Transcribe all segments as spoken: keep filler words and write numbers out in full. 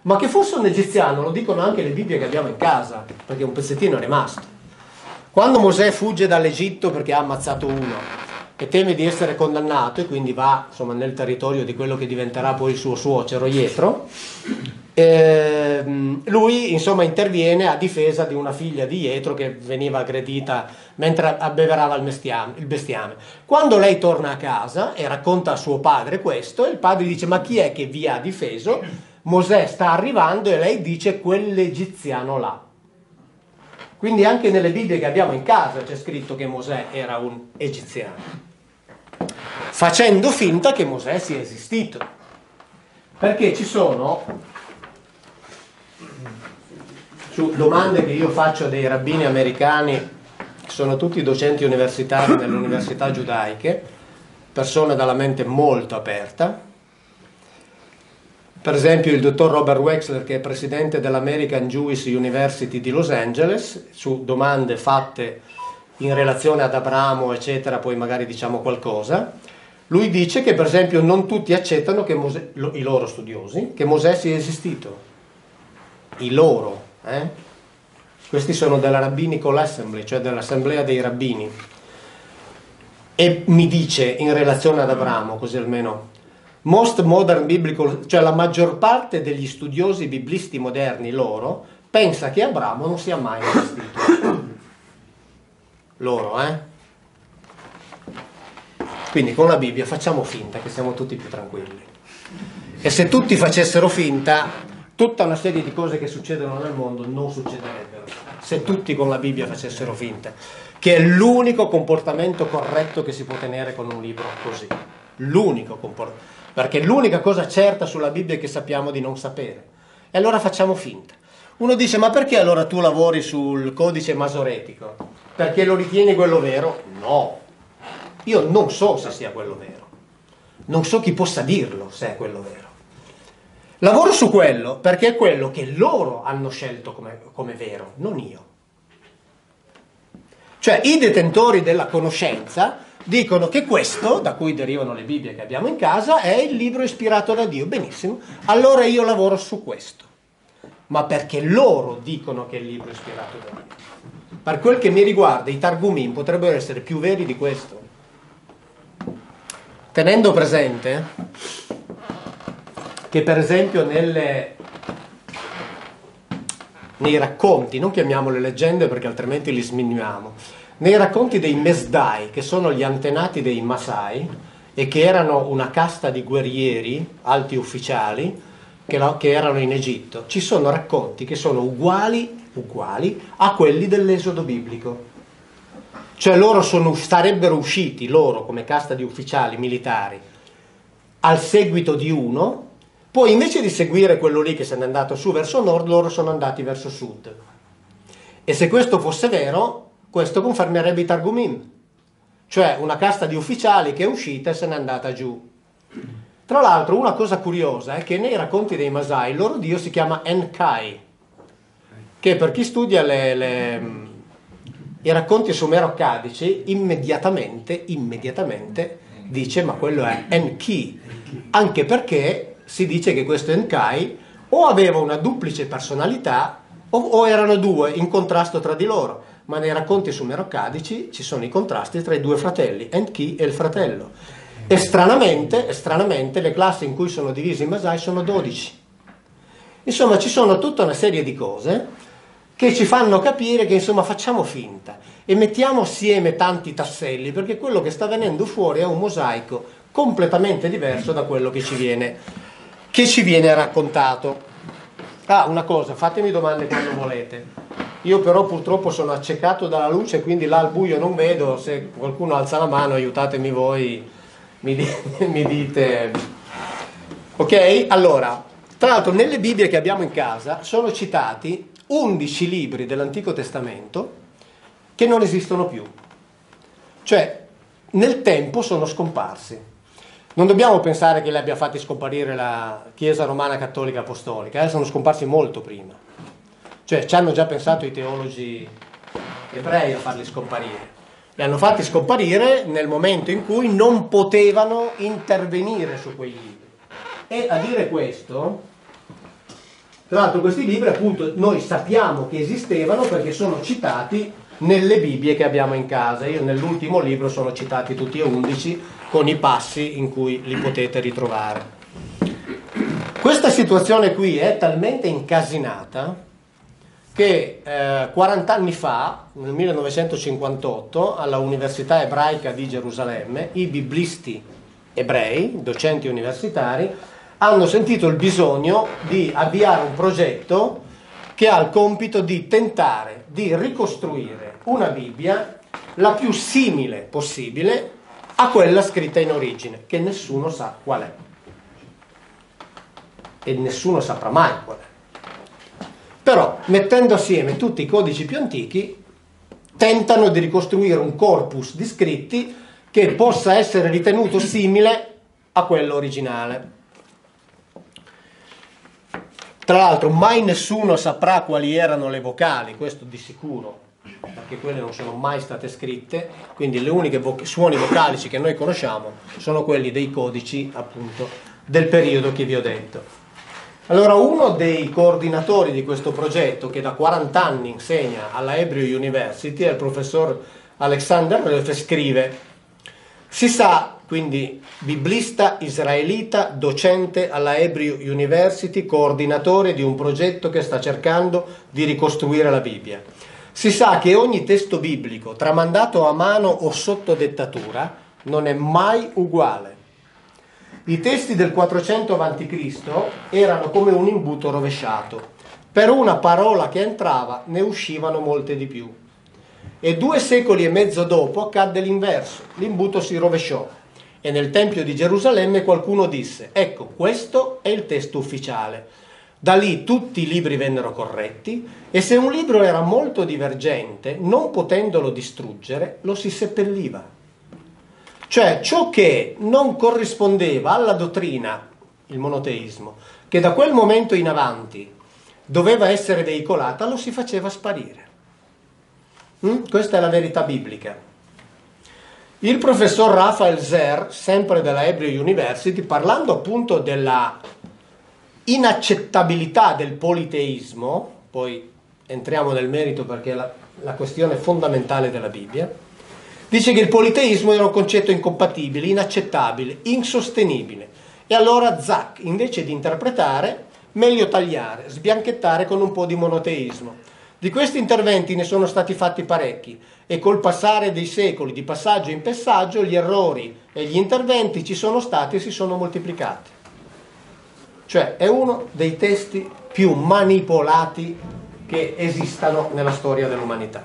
Ma che fosse un egiziano lo dicono anche le Bibbie che abbiamo in casa, perché un pezzettino è rimasto. Quando Mosè fugge dall'Egitto perché ha ammazzato uno e teme di essere condannato e quindi va insomma nel territorio di quello che diventerà poi il suo suocero Jetro, eh, lui insomma interviene a difesa di una figlia di Jetro che veniva aggredita mentre abbeverava il bestiame, il bestiame. Quando lei torna a casa e racconta a suo padre questo, il padre dice: ma chi è che vi ha difeso? Mosè sta arrivando e lei dice: quell'egiziano là. Quindi anche nelle Bibbie che abbiamo in casa c'è scritto che Mosè era un egiziano, facendo finta che Mosè sia esistito, perché ci sono, su domande che io faccio a dei rabbini americani, che sono tutti docenti universitari nelle università giudaiche, persone dalla mente molto aperta. Per esempio il dottor Robert Wexler, che è presidente dell'American Jewish University di Los Angeles, su domande fatte in relazione ad Abramo eccetera, poi magari diciamo qualcosa, lui dice che per esempio non tutti accettano che Mosè, lo, i loro studiosi, che Mosè sia esistito, i loro, eh? Questi sono della Rabbinical Assembly, cioè dell'assemblea dei rabbini, e mi dice in relazione ad Abramo, così almeno most modern biblical, cioè la maggior parte degli studiosi biblisti moderni loro pensa che Abramo non sia mai esistito. Loro, eh? Quindi con la Bibbia facciamo finta che siamo tutti più tranquilli. E se tutti facessero finta, tutta una serie di cose che succedono nel mondo non succederebbero. Se tutti con la Bibbia facessero finta, che è l'unico comportamento corretto che si può tenere con un libro così. L'unico comportamento. Perché l'unica cosa certa sulla Bibbia è che sappiamo di non sapere. E allora facciamo finta. Uno dice: ma perché allora tu lavori sul codice masoretico? Perché lo ritieni quello vero? No. Io non so se sia quello vero. Non so chi possa dirlo se è quello vero. Lavoro su quello perché è quello che loro hanno scelto come, come vero, non io. Cioè i detentori della conoscenza dicono che questo, da cui derivano le Bibbie che abbiamo in casa, è il libro ispirato da Dio. Benissimo, allora io lavoro su questo. Ma perché loro dicono che è il libro ispirato da Dio. Per quel che mi riguarda, i Targumim potrebbero essere più veri di questo. Tenendo presente che per esempio nelle, nei racconti, non chiamiamole leggende perché altrimenti li sminimiamo, nei racconti dei Mesdai, che sono gli antenati dei Masai e che erano una casta di guerrieri, alti ufficiali, che, la, che erano in Egitto, ci sono racconti che sono uguali, uguali a quelli dell'Esodo biblico. Cioè loro sono, sarebbero usciti, loro come casta di ufficiali militari, al seguito di uno, poi invece di seguire quello lì che se n'è andato su verso nord, loro sono andati verso sud. E se questo fosse vero, questo confermerebbe i Targumim, cioè una casta di ufficiali che è uscita e se n'è andata giù. Tra l'altro una cosa curiosa è che nei racconti dei Masai il loro dio si chiama Enkai, che per chi studia le, le, i racconti sumero-accadici immediatamente, immediatamente dice: ma quello è Enki, anche perché si dice che questo Enkai o aveva una duplice personalità o, o erano due in contrasto tra di loro. Ma nei racconti sumero-accadici ci sono i contrasti tra i due fratelli, Enki e il fratello. E stranamente, stranamente le classi in cui sono divisi i Masai sono dodici. Insomma, ci sono tutta una serie di cose che ci fanno capire che, insomma, facciamo finta e mettiamo assieme tanti tasselli, perché quello che sta venendo fuori è un mosaico completamente diverso da quello che ci viene, che ci viene raccontato. Ah, una cosa, fatemi domande quando volete. Io però purtroppo sono accecato dalla luce, quindi là al buio non vedo. Se qualcuno alza la mano, aiutatemi voi, mi, di, mi dite. Ok? Allora, tra l'altro nelle Bibbie che abbiamo in casa sono citati undici libri dell'Antico Testamento che non esistono più. Cioè, nel tempo sono scomparsi. Non dobbiamo pensare che li abbia fatti scomparire la Chiesa Romana Cattolica Apostolica, eh? Sono scomparsi molto prima. Cioè ci hanno già pensato i teologi ebrei a farli scomparire. Li hanno fatti scomparire nel momento in cui non potevano intervenire su quei libri. E a dire questo, Tra l'altro questi libri appunto noi sappiamo che esistevano perché sono citati nelle Bibbie che abbiamo in casa. Io nell'ultimo libro sono citati tutti e undici con i passi in cui li potete ritrovare. Questa situazione qui è talmente incasinata che eh, quaranta anni fa, nel millenovecentocinquantotto, alla Università Ebraica di Gerusalemme, i biblisti ebrei, docenti universitari, hanno sentito il bisogno di avviare un progetto che ha il compito di tentare di ricostruire una Bibbia la più simile possibile a quella scritta in origine, che nessuno sa qual è. E nessuno saprà mai qual è. Però, mettendo assieme tutti i codici più antichi, tentano di ricostruire un corpus di scritti che possa essere ritenuto simile a quello originale. Tra l'altro mai nessuno saprà quali erano le vocali, questo di sicuro, perché quelle non sono mai state scritte, quindi le uniche vo- suoni vocalici che noi conosciamo sono quelli dei codici appunto del periodo che vi ho detto. Allora uno dei coordinatori di questo progetto, che da quaranta anni insegna alla Hebrew University, è il professor Alexander Reuf, scrive: si sa, quindi biblista israelita, docente alla Hebrew University, coordinatore di un progetto che sta cercando di ricostruire la Bibbia. Si sa che ogni testo biblico, tramandato a mano o sotto dettatura, non è mai uguale. I testi del quattrocento avanti Cristo erano come un imbuto rovesciato. Per una parola che entrava ne uscivano molte di più. E due secoli e mezzo dopo accadde l'inverso, l'imbuto si rovesciò e nel Tempio di Gerusalemme qualcuno disse: ecco, questo è il testo ufficiale. Da lì tutti i libri vennero corretti e se un libro era molto divergente, non potendolo distruggere, lo si seppelliva. Cioè ciò che non corrispondeva alla dottrina, il monoteismo, che da quel momento in avanti doveva essere veicolata, lo si faceva sparire. Mm? Questa è la verità biblica. Il professor Raphael Zer, sempre della Hebrew University, parlando appunto della inaccettabilità del politeismo, poi entriamo nel merito perché è la, la questione fondamentale della Bibbia, dice che il politeismo era un concetto incompatibile, inaccettabile, insostenibile. E allora Zach, invece di interpretare, meglio tagliare, sbianchettare con un po' di monoteismo. Di questi interventi ne sono stati fatti parecchi e col passare dei secoli, di passaggio in passaggio, gli errori e gli interventi ci sono stati e si sono moltiplicati. Cioè è uno dei testi più manipolati che esistano nella storia dell'umanità.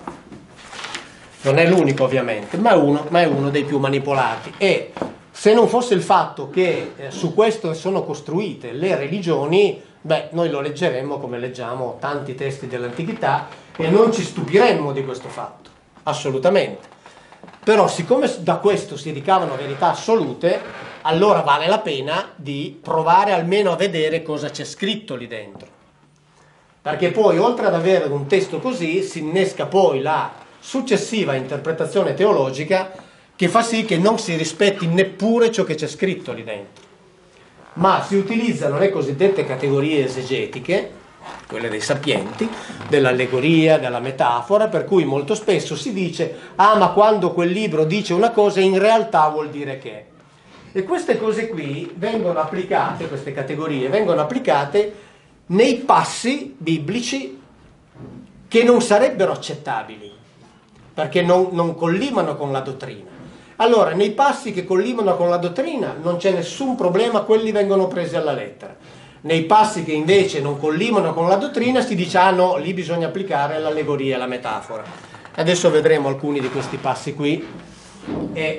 Non è l'unico ovviamente, ma è uno, ma è uno dei più manipolati. E se non fosse il fatto che eh, su questo sono costruite le religioni, beh, noi lo leggeremmo come leggiamo tanti testi dell'antichità e non ci stupiremmo di questo fatto, assolutamente. Però siccome da questo si ricavano verità assolute, allora vale la pena di provare almeno a vedere cosa c'è scritto lì dentro. Perché poi, oltre ad avere un testo così, si innesca poi la successiva interpretazione teologica che fa sì che non si rispetti neppure ciò che c'è scritto lì dentro. Ma si utilizzano le cosiddette categorie esegetiche, quelle dei sapienti, dell'allegoria, della metafora, per cui molto spesso si dice: ah, ma quando quel libro dice una cosa in realtà vuol dire che. E queste cose qui vengono applicate, queste categorie vengono applicate nei passi biblici che non sarebbero accettabili, perché non, non collimano con la dottrina. Allora, nei passi che collimano con la dottrina non c'è nessun problema, quelli vengono presi alla lettera. Nei passi che invece non collimano con la dottrina si dice: ah no, lì bisogna applicare l'allegoria e la metafora. Adesso vedremo alcuni di questi passi qui e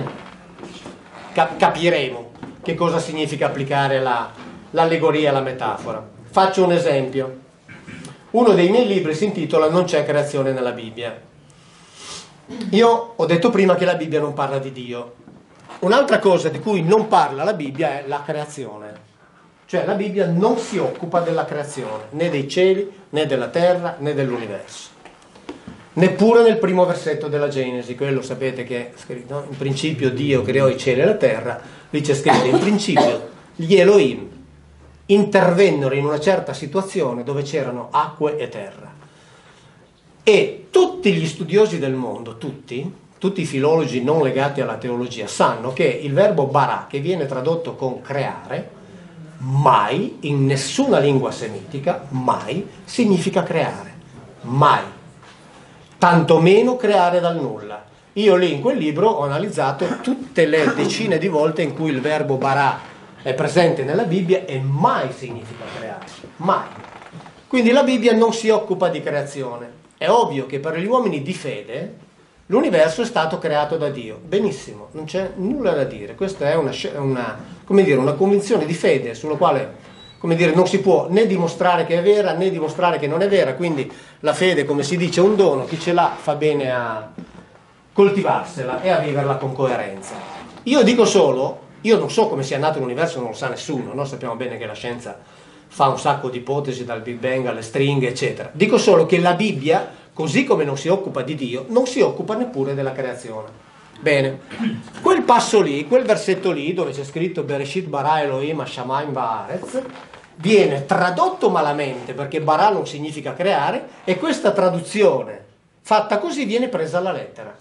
capiremo che cosa significa applicare la, l'allegoria e la metafora. Faccio un esempio. Uno dei miei libri si intitola Non c'è creazione nella Bibbia. Io ho detto prima che la Bibbia non parla di Dio. Un'altra cosa di cui non parla la Bibbia è la creazione. Cioè la Bibbia non si occupa della creazione, né dei cieli, né della terra, né dell'universo. Neppure nel primo versetto della Genesi, quello sapete che è scritto, no? In principio Dio creò i cieli e la terra, lì c'è scritto in principio gli Elohim, intervennero in una certa situazione dove c'erano acque e terra. E tutti gli studiosi del mondo, tutti, tutti i filologi non legati alla teologia, sanno che il verbo bara, che viene tradotto con creare, mai, in nessuna lingua semitica, mai significa creare. Mai. Tantomeno creare dal nulla. Io lì in quel libro ho analizzato tutte le decine di volte in cui il verbo bara è presente nella Bibbia e mai significa creare. Mai. Quindi la Bibbia non si occupa di creazione. È ovvio che per gli uomini di fede l'universo è stato creato da Dio. Benissimo, non c'è nulla da dire. Questa è una, una, come dire, una convinzione di fede sulla quale, come dire, non si può né dimostrare che è vera né dimostrare che non è vera. Quindi la fede, come si dice, è un dono. Chi ce l'ha fa bene a coltivarsela e a viverla con coerenza. Io dico solo, io non so come sia nato l'universo, non lo sa nessuno, no? Sappiamo bene che la scienza fa un sacco di ipotesi, dal Big Bang alle stringhe, eccetera. Dico solo che la Bibbia, così come non si occupa di Dio, non si occupa neppure della creazione. Bene, quel passo lì, quel versetto lì, dove c'è scritto Bereshit bara Elohim hashamayim va'aretz, viene tradotto malamente, perché bara non significa creare, e questa traduzione, fatta così, viene presa alla lettera.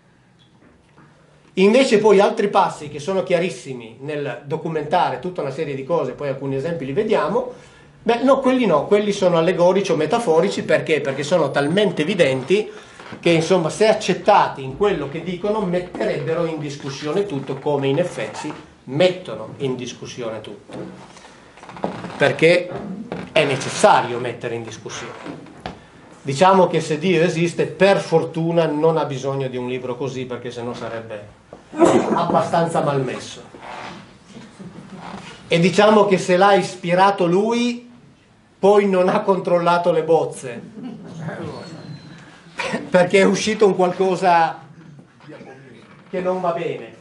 Invece poi altri passi che sono chiarissimi nel documentare tutta una serie di cose, poi alcuni esempi li vediamo, beh no, quelli no, quelli sono allegorici o metaforici, perché? Perché sono talmente evidenti che insomma se accettati in quello che dicono metterebbero in discussione tutto, come in effetti mettono in discussione tutto, perché è necessario mettere in discussione. Diciamo che se Dio esiste, per fortuna non ha bisogno di un libro così, perché sennò sarebbe abbastanza malmesso. E diciamo che se l'ha ispirato lui, poi non ha controllato le bozze, perché è uscito un qualcosa che non va bene.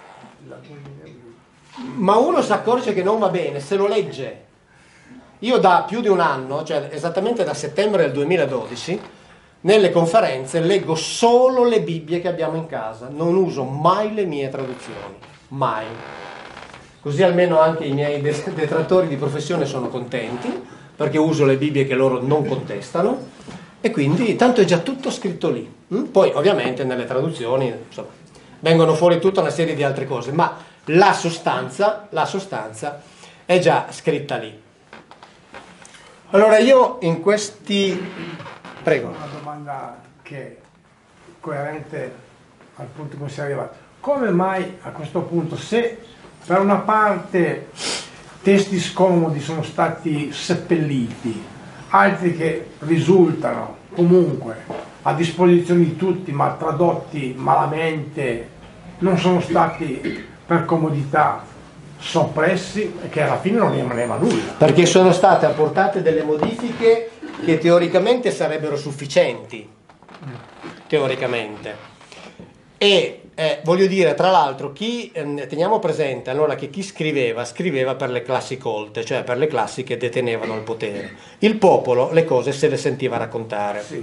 Ma uno si accorge che non va bene se lo legge. Io da più di un anno, cioè esattamente da settembre del duemiladodici, nelle conferenze leggo solo le Bibbie che abbiamo in casa, non uso mai le mie traduzioni, mai. Così almeno anche i miei detrattori di professione sono contenti, perché uso le Bibbie che loro non contestano, e quindi tanto è già tutto scritto lì. Poi ovviamente nelle traduzioni insomma, vengono fuori tutta una serie di altre cose, ma la sostanza, la sostanza è già scritta lì. Allora io in questi... Prego. Una domanda che è coerente al punto in cui si è arrivato. Come mai a questo punto, se per una parte testi scomodi sono stati seppelliti, altri che risultano comunque a disposizione di tutti ma tradotti malamente, non sono stati per comodità soppressi, e che alla fine non rimaneva nulla? Perché sono state apportate delle modifiche che teoricamente sarebbero sufficienti, teoricamente. E eh, voglio dire, tra l'altro, chi eh, teniamo presente allora che chi scriveva, scriveva per le classi colte, cioè per le classi che detenevano il potere. Il popolo le cose se le sentiva raccontare. Sì.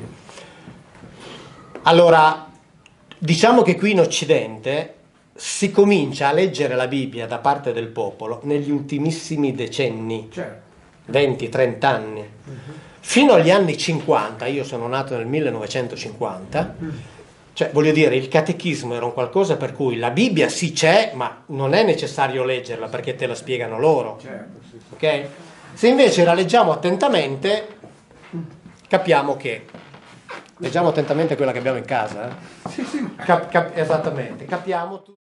Allora, diciamo che qui in Occidente si comincia a leggere la Bibbia da parte del popolo negli ultimissimi decenni, Certo. venti trenta anni. Uh-huh. Fino agli anni cinquanta, io sono nato nel millenovecentocinquanta, uh-huh. Cioè voglio dire, il catechismo era un qualcosa per cui la Bibbia sì c'è, ma non è necessario leggerla perché te la spiegano loro. Certo, sì. Okay? Se invece la leggiamo attentamente, capiamo che... Leggiamo attentamente quella che abbiamo in casa. Eh? Sì, sì. Cap- cap- esattamente, capiamo tutto.